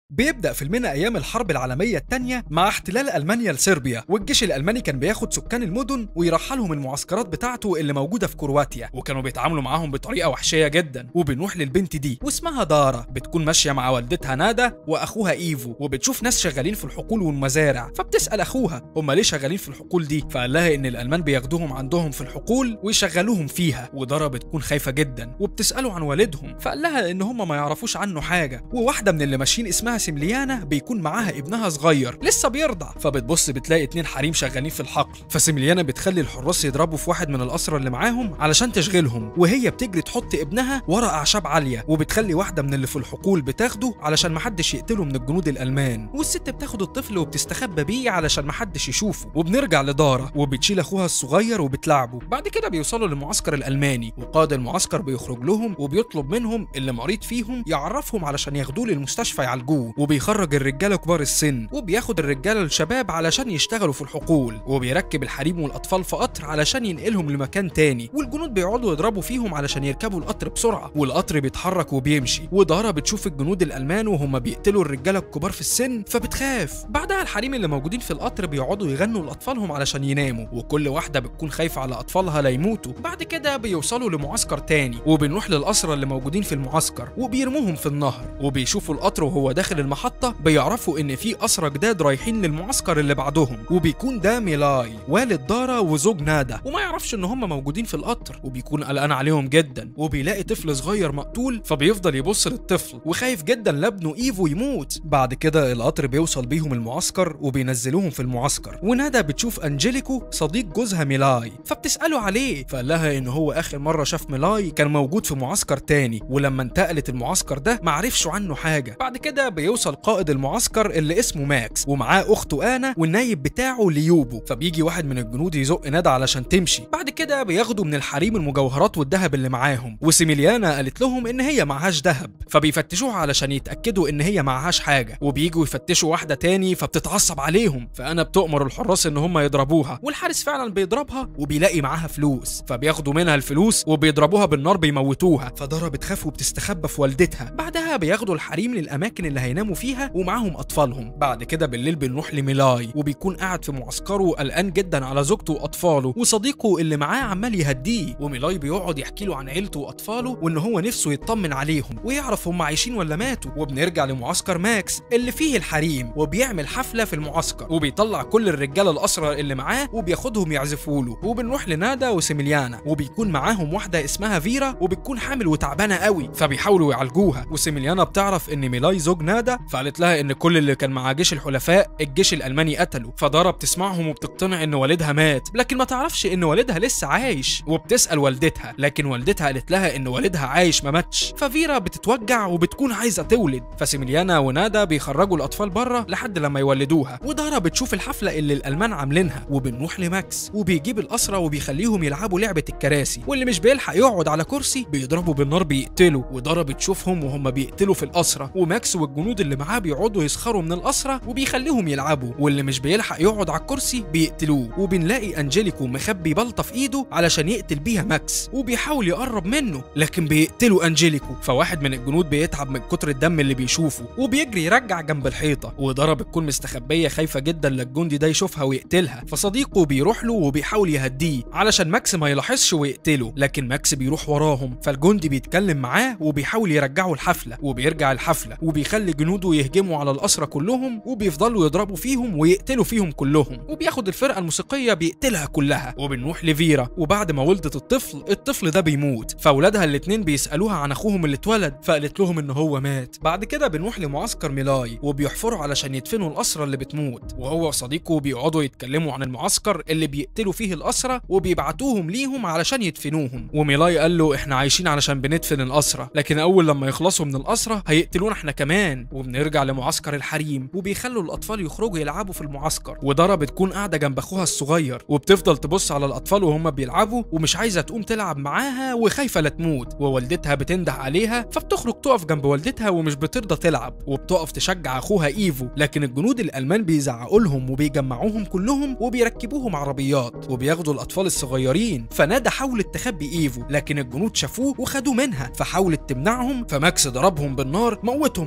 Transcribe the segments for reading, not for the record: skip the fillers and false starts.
بيبدأ فيلمنا أيام الحرب العالمية الثانية مع احتلال ألمانيا لصربيا، والجيش الألماني كان بياخد سكان المدن ويرحلهم المعسكرات بتاعته اللي موجودة في كرواتيا، وكانوا بيتعاملوا معاهم بطريقة وحشية جدا. وبنروح للبنت دي واسمها دارا، بتكون ماشية مع والدتها نادا وأخوها إيفو، وبتشوف ناس شغالين في الحقول والمزارع، فبتسأل أخوها هم ليه شغالين في الحقول دي، فقال لها إن الألمان بياخدوهم عندهم في الحقول ويشغلوهم فيها. ودارا بتكون خايفة جدا وبتسأله عن والدهم، فقال لها إن هم ما يعرفوش عنه حاجة. وواحدة من اللي ماشيين اسمها سيمليانا بيكون معاها ابنها صغير لسه بيرضع، فبتبص بتلاقي 2 حريم شغالين في الحقل، فسيمليانا بتخلي الحراس يضربوا في واحد من الأسرى اللي معاهم علشان تشغلهم، وهي بتجري تحط ابنها ورا أعشاب عالية، وبتخلي واحدة من اللي في الحقول بتاخده علشان محدش يقتله من الجنود الألمان، والست بتاخد الطفل وبتستخبى بيه علشان محدش يشوفه. وبنرجع لدارا وبتشيل أخوها الصغير وبتلعبه. بعد كده بيوصلوا للمعسكر الألماني، وقائد المعسكر بيخرج لهم وبيطلب منهم اللي مريض فيهم يعرفهم علشان ياخدوه للمستشفى يعالجوه، وبيخرج الرجاله كبار السن، وبياخد الرجاله الشباب علشان يشتغلوا في الحقول، وبيركب الحريم والاطفال في قطر علشان ينقلهم لمكان تاني، والجنود بيقعدوا يضربوا فيهم علشان يركبوا القطر بسرعه، والقطر بيتحرك وبيمشي. ودارا بتشوف الجنود الالمان وهم بيقتلوا الرجاله الكبار في السن فبتخاف. بعدها الحريم اللي موجودين في القطر بيقعدوا يغنوا لاطفالهم علشان يناموا، وكل واحده بتكون خايفه على اطفالها لا يموتوا. بعد كده بيوصلوا لمعسكر تاني، وبنروح للاسرى اللي موجودين في المعسكر وبيرموهم في النهر، وبيشوفوا القطر وهو داخل المحطه بيعرفوا ان في اسرى جداد رايحين للمعسكر اللي بعدهم، وبيكون ده ميلاي والد دارا وزوج نادا، وما يعرفش ان هم موجودين في القطر، وبيكون قلقان عليهم جدا، وبيلاقي طفل صغير مقتول فبيفضل يبص للطفل وخايف جدا لابنه ايفو يموت. بعد كده القطر بيوصل بيهم المعسكر وبينزلوهم في المعسكر، ونادا بتشوف انجيليكو صديق جوزها ميلاي فبتساله عليه، فقال لها ان هو اخر مره شاف ميلاي كان موجود في معسكر تاني، ولما انتقلت المعسكر ده معرفش عنه حاجه. بعد كده بيوصل قائد المعسكر اللي اسمه ماكس ومعاه اخته انا والنايب بتاعه ليوبو، فبيجي واحد من الجنود يزق ندى علشان تمشي. بعد كده بياخدوا من الحريم المجوهرات والذهب اللي معاهم، وسيميليانا قالت لهم ان هي معهاش ذهب، فبيفتشوها علشان يتاكدوا ان هي معهاش حاجه، وبييجوا يفتشوا واحده تاني فبتتعصب عليهم، فانا بتؤمر الحراس ان هم يضربوها، والحارس فعلا بيضربها وبيلاقي معاها فلوس، فبياخدوا منها الفلوس وبيضربوها بالنار بيموتوها، فدارا بتخاف وبتستخبى في والدتها. بعدها بياخدوا الحريم للاماكن اللي هيناموا فيها ومعاهم اطفالهم. بعد كده بالليل بنروح لميلاي، وبيكون قاعد في معسكره قلقان جدا على زوجته واطفاله، وصديقه اللي معاه عمال يهديه، وميلاي بيقعد يحكي له عن عيلته واطفاله وان هو نفسه يطمن عليهم ويعرف هم عايشين ولا ماتوا. وبنرجع لمعسكر ماكس اللي فيه الحريم، وبيعمل حفله في المعسكر، وبيطلع كل الرجاله الاسرى اللي معاه وبياخدهم يعزفوا له. وبنروح لنادا وسيميليانا، وبيكون معاهم واحده اسمها فيرا وبتكون حامل وتعبانه قوي، فبيحاولوا يعالجوها. وسيميليانا بتعرف ان ميلاي زوج نادا، فقالت لها ان كل اللي كان مع جيش الحلفاء الجيش الالماني قتله، فدارا بتسمعهم وبتقتنع ان والدها مات، لكن ما تعرفش ان والدها لسه عايش، وبتسال والدتها، لكن والدتها قالت لها ان والدها عايش ما ماتش. ففيرا بتتوجع وبتكون عايزه تولد، فسيميليانا ونادا بيخرجوا الاطفال بره لحد لما يولدوها. ودارا بتشوف الحفله اللي الالمان عاملينها، وبنروح لماكس وبيجيب الاسرى وبيخليهم يلعبوا لعبه الكراسي، واللي مش بيلحق يقعد على كرسي بيضربوا بالنار بيقتلوا. ودارا بتشوفهم وهم بيقتلوا في الاسرى، وماكس والجنود اللي معاه بيقعدوا يسخروا من الاسرى وبيخليهم يلعبوا، واللي مش بيلحق يقعد على الكرسي بيقتلوه. وبنلاقي انجيليكو مخبي بلطه في ايده علشان يقتل بيها ماكس، وبيحاول يقرب منه لكن بيقتلوا انجيليكو. فواحد من الجنود بيتعب من كتر الدم اللي بيشوفه وبيجري يرجع جنب الحيطه، ودارا بتكون مستخبيه خايفه جدا للجندي ده يشوفها ويقتلها، فصديقه بيروح له وبيحاول يهديه علشان ماكس ما يلاحظش ويقتله، لكن ماكس بيروح وراهم، فالجندي بيتكلم معاه وبيحاول يرجعه الحفله، وبيرجع الحفله وبيخلي جنوده يهجموا على الاسرى كلهم وبيفضلوا يضربوا فيهم ويقتلوا فيهم كلهم، وبياخد الفرقه الموسيقيه بيقتلها كلها. وبنروح لفيرا، وبعد ما ولدت الطفل ده بيموت، فاولادها الاتنين بيسالوها عن اخوهم اللي اتولد، فقالت لهم ان هو مات. بعد كده بنروح لمعسكر ميلاي، وبيحفروا علشان يدفنوا الاسرى اللي بتموت، وهو وصديقه بيقعدوا يتكلموا عن المعسكر اللي بيقتلوا فيه الاسرى وبيبعتوهم ليهم علشان يدفنوهم. وميلاي قال له احنا عايشين علشان بندفن الاسرى، لكن اول لما يخلصوا من الاسرى هيقتلونا احنا كمان. وبنرجع لمعسكر الحريم، وبيخلوا الاطفال يخرجوا يلعبوا في المعسكر، ودارا بتكون قاعده جنب اخوها الصغير وبتفضل تبص على الاطفال وهم بيلعبوا ومش عايزه تقوم تلعب معاها وخايفه لا تموت، ووالدتها بتنده عليها فبتخرج تقف جنب والدتها ومش بترضى تلعب، وبتقف تشجع اخوها ايفو، لكن الجنود الالمان بيزعقوا لهم وبيجمعوهم كلهم وبيركبوهم عربيات وبياخدوا الاطفال الصغيرين. فنادا حاولت تخبي ايفو، لكن الجنود شافوه وخدوه منها فحاولت تمنعهم، فماكس ضربهم بالنار موتهم هما الاتنين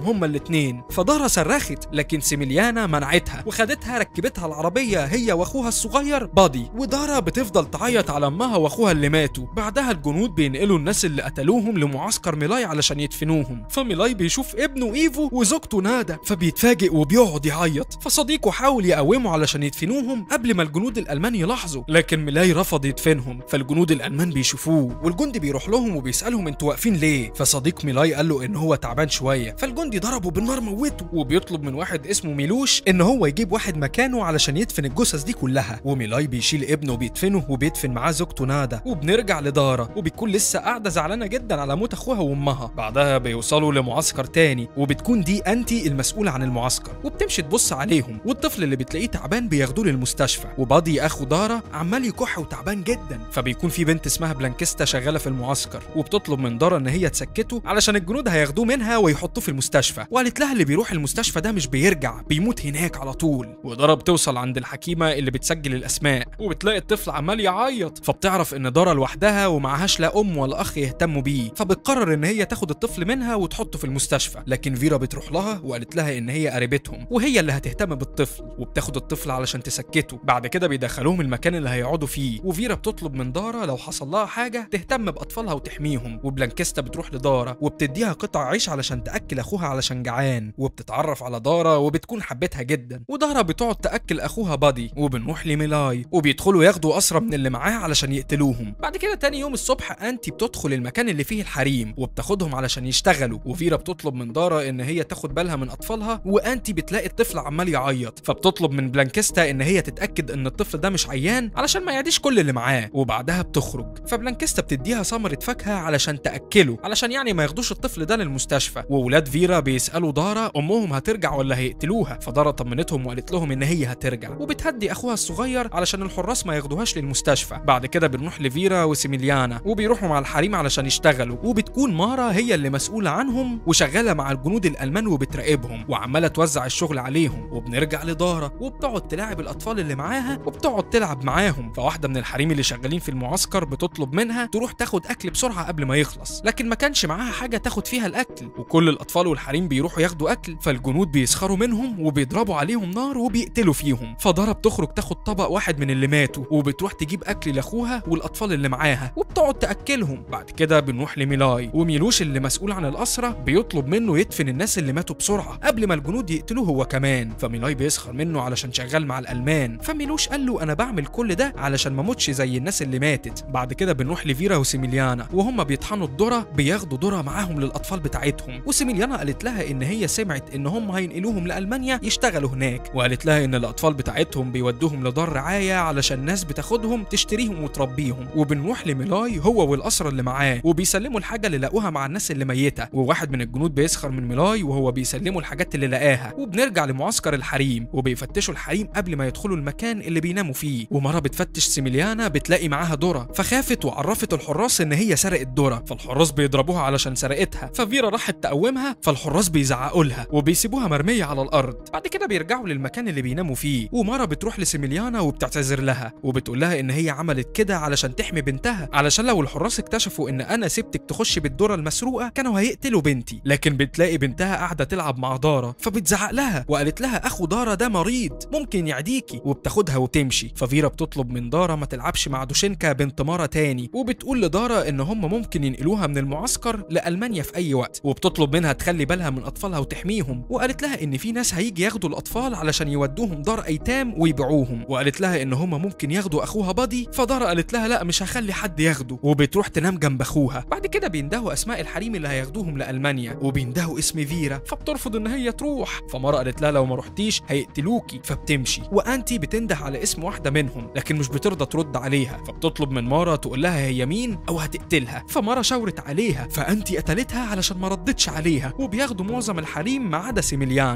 الاتنين. فدارا صرخت لكن سيميليانا منعتها وخدتها ركبتها العربيه هي واخوها الصغير بادي، ودارا بتفضل تعيط على امها واخوها اللي ماتوا. بعدها الجنود بينقلوا الناس اللي قتلوهم لمعسكر ميلاي علشان يدفنوهم. فميلاي بيشوف ابنه ايفو وزوجته نادا فبيتفاجئ وبيقعد يعيط. فصديقه حاول يقومه علشان يدفنوهم قبل ما الجنود الالمان يلاحظوا، لكن ميلاي رفض يدفنهم. فالجنود الالمان بيشوفوه والجندي بيروح لهم وبيسالهم انتوا واقفين ليه؟ فصديق ميلاي قال له ان هو تعبان شويه، فالجندي ضربه بالنار موته، وبيطلب من واحد اسمه ميلوش ان هو يجيب واحد مكانه علشان يدفن الجثث دي كلها. وميلاي بيشيل ابنه وبيدفنه وبيدفن معاه زوجته نادا. وبنرجع لدارا وبتكون لسه قاعده زعلانه جدا على موت اخوها وامها. بعدها بيوصلوا لمعسكر تاني وبتكون دي انتي المسؤوله عن المعسكر، وبتمشي تبص عليهم، والطفل اللي بتلاقيه تعبان بياخدوه للمستشفى. وبادي اخو دارا عمال يكح وتعبان جدا. فبيكون في بنت اسمها بلانكيستا شغاله في المعسكر وبتطلب من دارا ان هي تسكته علشان الجنود هياخدوه منها ويحطوه في المستشفى. وقالت لها اللي بيروح المستشفى ده مش بيرجع، بيموت هناك على طول. ودارا بتوصل عند الحكيمه اللي بتسجل الاسماء وبتلاقي الطفل عمال يعيط، فبتعرف ان دارا لوحدها ومعهاش لا ام ولا اخ يهتموا بيه. فبتقرر ان هي تاخد الطفل منها وتحطه في المستشفى، لكن فيرا بتروح لها وقالت لها ان هي قريبتهم وهي اللي هتهتم بالطفل، وبتاخد الطفل علشان تسكته. بعد كده بيدخلوهم المكان اللي هيقعدوا فيه، وفيرا بتطلب من دارا لو حصل لها حاجه تهتم باطفالها وتحميهم. وبلانكيستا بتروح لدارا وبتديها قطع عيش علشان تاكل اخوها علشان جعان، وبتتعرف على دارا وبتكون حبتها جدا. ودارا بتقعد تاكل اخوها بادي. وبنروح لميلاي وبيدخلوا ياخدوا اسرى من اللي معاه علشان يقتلوهم. بعد كده تاني يوم الصبح انتي بتدخل المكان اللي فيه الحريم وبتاخدهم علشان يشتغلوا. وفيرا بتطلب من دارا ان هي تاخد بالها من اطفالها، وانتي بتلاقي الطفل عمال يعيط، فبتطلب من بلانكيستا ان هي تتاكد ان الطفل ده مش عيان علشان ما يعديش كل اللي معاه. وبعدها بتخرج، فبلانكيستا بتديها ثمره فاكهه علشان تاكله علشان يعني ما ياخدوش الطفل ده للمستشفى. وولاد فيرا بيسالوا دارا امهم هترجع ولا هيقتلوها، فدارا طمنتهم وقالت لهم ان هي هترجع، وبتهدي اخوها الصغير علشان الحراس ما ياخدوهاش للمستشفى. بعد كده بنروح لفيرا وسيميليانا وبيروحوا مع الحريم علشان يشتغلوا، وبتكون مارا هي اللي مسؤوله عنهم وشغاله مع الجنود الالمان وبتراقبهم وعماله توزع الشغل عليهم. وبنرجع لدارا وبتقعد تلاعب الاطفال اللي معاها وبتقعد تلعب معاهم. فواحده من الحريم اللي شغالين في المعسكر بتطلب منها تروح تاخد اكل بسرعه قبل ما يخلص، لكن ما كانش معاها حاجه تاخد فيها الاكل. وكل الاطفال والحريم بيروحوا ياخدوا اكل، فالجنود بيسخروا منهم وبيضربوا عليهم نار وبيقتلوا فيهم. فدارا بتخرج تاخد طبق واحد من اللي ماتوا وبتروح تجيب اكل لاخوها والاطفال اللي معاها وبتقعد تاكلهم. بعد كده بنروح لميلاي، وميلوش اللي مسؤول عن الاسرى بيطلب منه يدفن الناس اللي ماتوا بسرعه قبل ما الجنود يقتلوه هو كمان. فميلاي بيسخر منه علشان شغال مع الالمان، فميلوش قال له انا بعمل كل ده علشان ما اموتش زي الناس اللي ماتت. بعد كده بنروح لفيرا وسيميليانا وهم بيطحنوا الذره، بياخدوا ذره معاهم للاطفال بتاعتهم. وسيميليانا قالت لها ان هي سمعت ان هم هينقلوهم لالمانيا يشتغلوا هناك، وقالت لها ان الاطفال بتاعتهم بيودوهم لدار رعايه علشان ناس بتاخدهم تشتريهم وتربيهم. وبنروح لميلاي هو والاسرى اللي معاه وبيسلموا الحاجه اللي لقوها مع الناس اللي ميته، وواحد من الجنود بيسخر من ميلاي وهو بيسلموا الحاجات اللي لقاها. وبنرجع لمعسكر الحريم وبيفتشوا الحريم قبل ما يدخلوا المكان اللي بيناموا فيه. ومره بتفتش سيميليانا بتلاقي معاها ذره، فخافت وعرفت الحراس ان هي سرقت ذره، فالحراس بيضربوها علشان سرقتها. ففيرا راحت تقومها، فالحراس بيزعقوا لها وبيسيبوها مرميه على الارض. بعد كده بيرجعوا للمكان اللي بيناموا فيه، ومارا بتروح لسيميليانا وبتعتذر لها وبتقول لها ان هي عملت كده علشان تحمي بنتها، علشان لو الحراس اكتشفوا ان انا سبتك تخش بالذره المسروقه كانوا هيقتلوا بنتي. لكن بتلاقي بنتها قاعده تلعب مع دارا، فبتزعق لها وقالت لها اخو دارا ده مريض ممكن يعديكي، وبتاخدها وتمشي. ففيرا بتطلب من دارا ما تلعبش مع دوشينكا بنت مارا تاني، وبتقول لدارا ان هم ممكن ينقلوها من المعسكر لالمانيا في اي وقت، وبتطلب منها تخلي بالها من اطفالها وتحميهم. وقالت لها ان في ناس هيجي ياخدوا الاطفال علشان يودوهم دار ايتام ويبيعوهم، وقالت لها ان هم ممكن ياخدوا اخوها بادي. فدارا قالت لها لا مش هخلي حد ياخده، وبتروح تنام جنب اخوها. بعد كده بيندهوا اسماء الحريم اللي هياخدوهم لالمانيا، وبيندهوا اسم فيرا، فبترفض ان هي تروح. فمارا قالت لها لو ما رحتيش هيقتلوكي، فبتمشي. وانتي بتنده على اسم واحده منهم لكن مش بترضى ترد عليها، فبتطلب من مارا تقول لها هي مين او هتقتلها. فمارا شاورت عليها، فانتي قتلتها علشان ما ردتش عليها. وبياخدوا معظم الحريم ما عدا سيميليانا. بعدها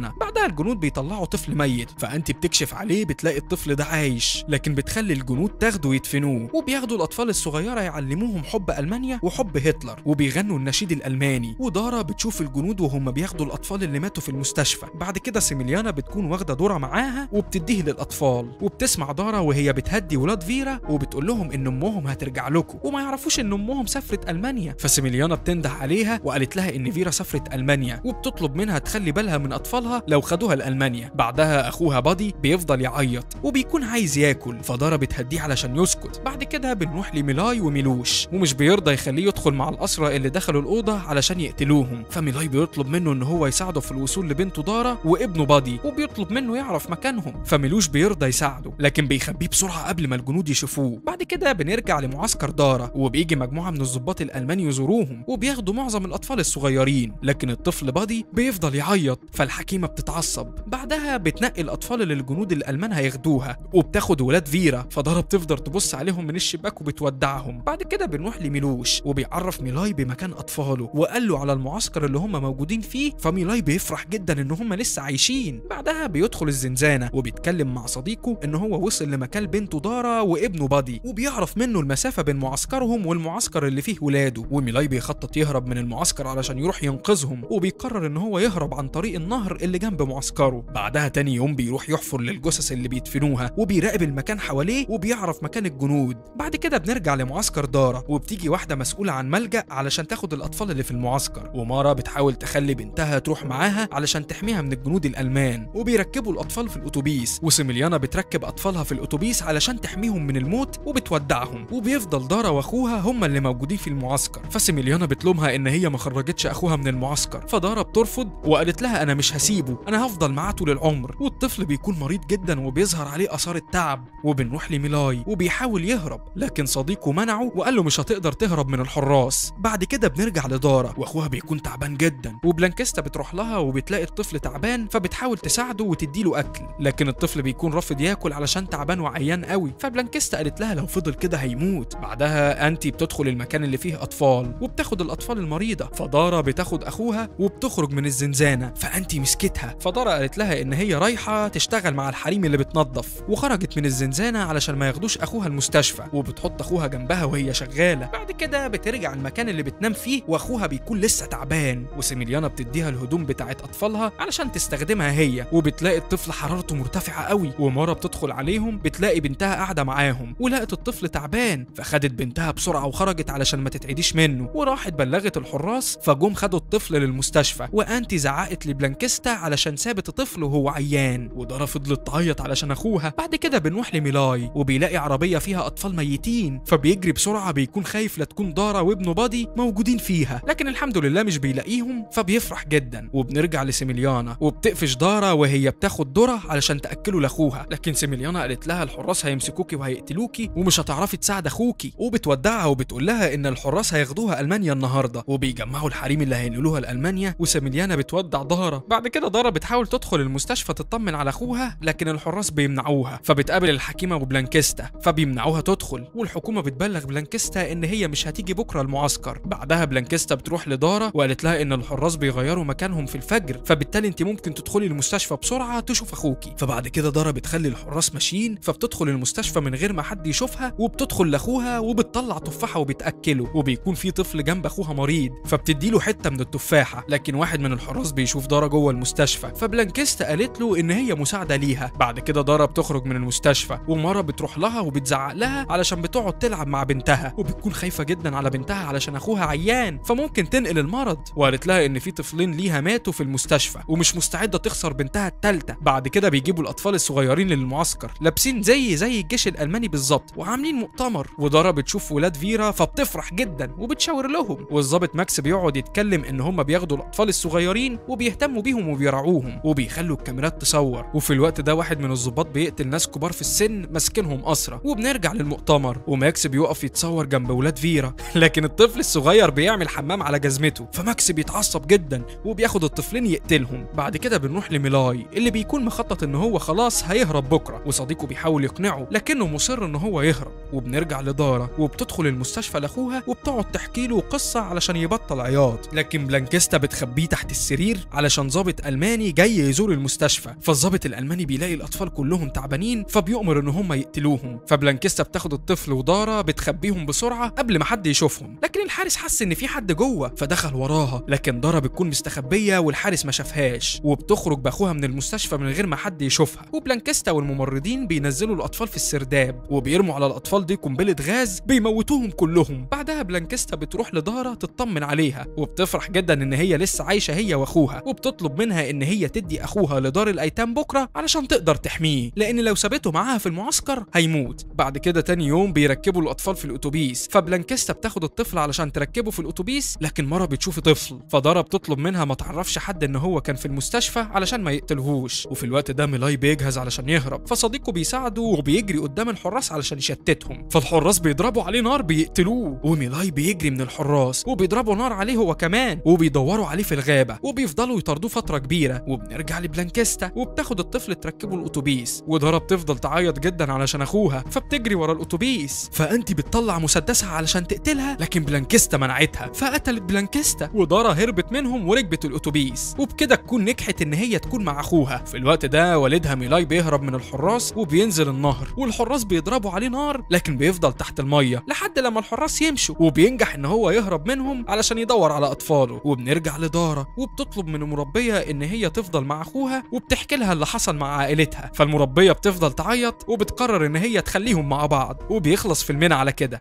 بعدها الجنود بيطلعوا طفل ميت، فانت بتكشف عليه بتلاقي الطفل ده عايش، لكن بتخلي الجنود تاخده ويدفنوه، وبياخدوا الاطفال الصغيره يعلموهم حب المانيا وحب هتلر، وبيغنوا النشيد الالماني. ودارا بتشوف الجنود وهم بياخدوا الاطفال اللي ماتوا في المستشفى. بعد كده سيميليانا بتكون واخده دورة معاها وبتديه للاطفال، وبتسمع دارا وهي بتهدي ولاد فيرا وبتقول لهم ان امهم هترجع لكم، وما يعرفوش ان امهم سافرت المانيا. فسيميليانا بتنده عليها وقالت لها ان فيرا سافرت المانيا، وبتطلب منها تخلي بالها من اطفالها لو خدوها لالمانيا. بعدها اخوها بادي بيفضل يعيط وبيكون عايز ياكل، فدارا بتهديه علشان يسكت. بعد كده بنروح لميلاي وميلوش، ومش بيرضى يخليه يدخل مع الاسرى اللي دخلوا الاوضه علشان يقتلوهم. فميلاي بيطلب منه ان هو يساعده في الوصول لبنته دارا وابنه بادي، وبيطلب منه يعرف مكانهم. فميلوش بيرضى يساعده لكن بيخبيه بسرعه قبل ما الجنود يشوفوه. بعد كده بنرجع لمعسكر دارا، وبيجي مجموعه من الضباط الالمان يزوروهم، وبياخدوا معظم الاطفال الصغيرين، لكن الطفل بادي بيفضل يعيط. فالحكيمه بتتعصب. بعدها بتنقي الاطفال اللي الجنود الالمان هياخدوها، وبتاخد ولاد فيرا. فدارا بتفضل تبص عليهم من الشباك وبتودعهم. بعد كده بنروح لميلوش، وبيعرف ميلاي بمكان اطفاله وقال له على المعسكر اللي هم موجودين فيه. فميلاي بيفرح جدا ان هم لسه عايشين. بعدها بيدخل الزنزانه وبيتكلم مع صديقه ان هو وصل لمكان بنته دارا وابنه بادي، وبيعرف منه المسافه بين معسكرهم والمعسكر اللي فيه ولاده. وميلاي بيخطط يهرب من المعسكر علشان يروح ينقذهم، وبيقرر ان هو يهرب عن طريق النهر اللي جنب معسكره. بعدها تاني يوم بيروح يحفر للجثث اللي بيدفنوها، وبيراقب المكان حواليه وبيعرف مكان الجنود. بعد كده بنرجع لمعسكر دارا، وبتيجي واحده مسؤوله عن ملجأ علشان تاخد الاطفال اللي في المعسكر، ومارا بتحاول تخلي بنتها تروح معاها علشان تحميها من الجنود الالمان. وبيركبوا الاطفال في الاتوبيس، وسيميليانا بتركب اطفالها في الاتوبيس علشان تحميهم من الموت وبتودعهم. وبيفضل دارا واخوها هم اللي موجودين في المعسكر. فسيميليانا بتلومها ان هي ما خرجتش اخوها من المعسكر، فدارا بترفض وقالت لها انا مش هسيبه، انا هفضل معاه طول العمر. والطفل بيكون مريض جدا وبيظهر عليه اثار التعب. وبنروح لميلاي وبيحاول يهرب، لكن صديقه منعه وقال له مش هتقدر تهرب من الحراس. بعد كده بنرجع لدارا، واخوها بيكون تعبان جدا، وبلانكيستا بتروح لها وبتلاقي الطفل تعبان، فبتحاول تساعده وتديله اكل، لكن الطفل بيكون رافض ياكل علشان تعبان وعيان قوي. فبلانكيستا قالت لها لو فضل كده هيموت. بعدها انتي بتدخل المكان اللي فيه اطفال وبتاخد الاطفال المريضه. فدارا بتاخد اخوها وبتخرج من الزنزانه، فانتي مسكتها. فدارا قالت لها ان هي رايحه تشتغل مع الحريم اللي بتنظف، وخرجت من الزنزانه علشان ما ياخدوش اخوها المستشفى، وبتحط اخوها جنبها وهي شغاله. بعد كده بترجع المكان اللي بتنام فيه، واخوها بيكون لسه تعبان، وسيميليانا بتديها الهدوم بتاعت اطفالها علشان تستخدمها هي. وبتلاقي الطفل حرارته مرتفعه قوي، ومارا بتدخل عليهم بتلاقي بنتها قاعده معاهم، ولقت الطفل تعبان، فخدت بنتها بسرعه وخرجت علشان ما تتعديش منه، وراحت بلغت الحراس. فجم خدوا الطفل للمستشفى، وانتي زعقت لبلانكيستا علشان سابت الطفل وهو عيان، ودارا فضلت تعيط علشان اخوها. بعد كده بنروح لميلاي، وبيلاقي عربيه فيها اطفال ميتين، فبيجري بسرعه، بيكون خايف لا تكون دارا وابنه بادي موجودين فيها، لكن الحمد لله مش بيلاقيهم، فبيفرح جدا. وبنرجع لسيميليانا، وبتقفش دارا وهي بتاخد ذره علشان تاكله لاخوها، لكن سيميليانا قالت لها الحراس هيمسكوكي وهيقتلوكي ومش هتعرفي تساعد اخوكي. وبتودعها وبتقول لها ان الحراس هياخدوها المانيا النهارده، وبيجمعوا الحريم اللي هينقلوها لالمانيا. وسيميليانا بتودع دارا. بعد كده دارا بتحاول تدخل المستشفى تطمن على اخوها، لكن الحراس بيمنعوها. فبتقابل الحكيمه وبلانكيستا، فبيمنعوها تدخل، والحكومه بتبلغ بلانكيستا ان هي مش هتيجي بكره المعسكر. بعدها بلانكيستا بتروح لدارا وقالت لها ان الحراس بيغيروا مكانهم في الفجر، فبالتالي انت ممكن تدخلي المستشفى بسرعه تشوف اخوكي. فبعد كده دارا بتخلي الحراس ماشيين، فبتدخل المستشفى من غير ما حد يشوفها، وبتدخل لاخوها وبتطلع تفاحه وبتاكله، وبيكون في طفل جنب اخوها مريض، فبتديله حته من التفاحه، لكن واحد من الحراس بيشوف دارا جوه المستشفى، فبلانكيستا قالت له ان هي مساعده ليها. بعد كده دارا بتخرج من المستشفى، ومارا بتروح لها وبتزعق لها علشان بتقعد تلعب مع بنتها، وبتكون خايفه جدا على بنتها علشان اخوها عيان فممكن تنقل المرض. وقالت لها ان في طفلين ليها ماتوا في المستشفى ومش مستعده تخسر بنتها الثالثه. بعد كده بيجيبوا الاطفال الصغيرين للمعسكر لابسين زي الجيش الالماني بالظبط وعاملين مؤتمر، ودارا بتشوف ولاد فيرا فبتفرح جدا وبتشاور لهم، والظابط ماكس بيقعد يتكلم ان هم بياخدوا الاطفال الصغيرين وبيهتموا بيهم وبيرعوهم وبيخلوا الكاميرات تصور. وفي الوقت ده واحد من الضباط بيقتل ناس كبار في السن ماسكينهم اسرى. وبنرجع للمؤتمر، وماكس بيقف يتصور جنب ولاد فيرا لكن الطفل الصغير بيعمل حمام على جزمته، فماكس بيتعصب جدا وبياخد الطفلين يقتلهم. بعد كده بنروح لميلاي اللي بيكون مخطط ان هو خلاص هيهرب بكره، وصديقه بيحاول يقنعه لكنه مصر ان هو يهرب. وبنرجع لدارا وبتدخل المستشفى لاخوها وبتقعد تحكي له قصه علشان يبطل عياط، لكن بلانكيستا بتخبيه تحت السرير علشان ضابط الماني جاي يزور المستشفى، فالضابط الالماني بيلاقي الاطفال كلهم تعبانين فبيؤمر ان هم يقتلوهم، فبلانكيستا بتاخد الطفل ودارا بتخبيهم بسرعه قبل ما حد يشوفهم، لكن الحارس حس ان في حد جوه فدخل وراها، لكن دارا بتكون مستخبيه والحارس ما شافهاش، وبتخرج باخوها من المستشفى من غير ما حد يشوفها، وبلانكيستا والممرضين بينزلوا الاطفال في السرداب وبيرموا على الاطفال دي قنبله غاز بيموتوهم كلهم. بعدها بلانكيستا بتروح لدارا تطمن عليها وبتفرح جدا ان هي لسه عايشه هي واخوها، وبتطلب منها ان هي تدي اخوها لدار الايتام بكره علشان تقدر تحميه، لان لو سابته معاها في المعسكر هيموت. بعد كده تاني يوم بيركبوا الاطفال في الاتوبيس، فبلانكيستا بتاخد الطفل علشان تركبه في الاتوبيس، لكن مره بتشوف طفل فدارا بتطلب منها ما تعرفش حد ان هو كان في المستشفى علشان ما يقتلهوش. وفي الوقت ده ميلاي بيجهز علشان يهرب، فصديقه بيساعده وبيجري قدام الحراس علشان يشتتهم، فالحراس بيضربوا عليه نار بيقتلوه، وميلاي بيجري من الحراس وبيضربوا نار عليه هو كمان، وبيدوروا عليه في الغابه وبيفضلوا يطاردوه فتره كبيره. وبنرجع لبلانكيستا وبتاخد الطفل تركبه الاتوبيس، ودارا بتفضل تعيط جدا علشان اخوها فبتجري ورا الاتوبيس، فانتي بتطلع مسدسها علشان تقتلها، لكن بلانكيستا منعتها فقتلت بلانكيستا، ودارا هربت منهم وركبت الاتوبيس، وبكده تكون نجحت ان هي تكون مع اخوها. في الوقت ده والدها ميلاي بيهرب من الحراس وبينزل النهر، والحراس بيضربوا عليه نار لكن بيفضل تحت الميه لحد لما الحراس يمشوا، وبينجح ان هو يهرب منهم علشان يدور على اطفاله. وبنرجع لدارا وبتطلب من المربيه ان هي تفضل مع اخوها وبتحكي لها اللي حصل مع عائلتها، فالمربيه بتفضل تعيط وبتقرر ان هي تخليهم مع بعض، وبيخلص فيلمنا على كده.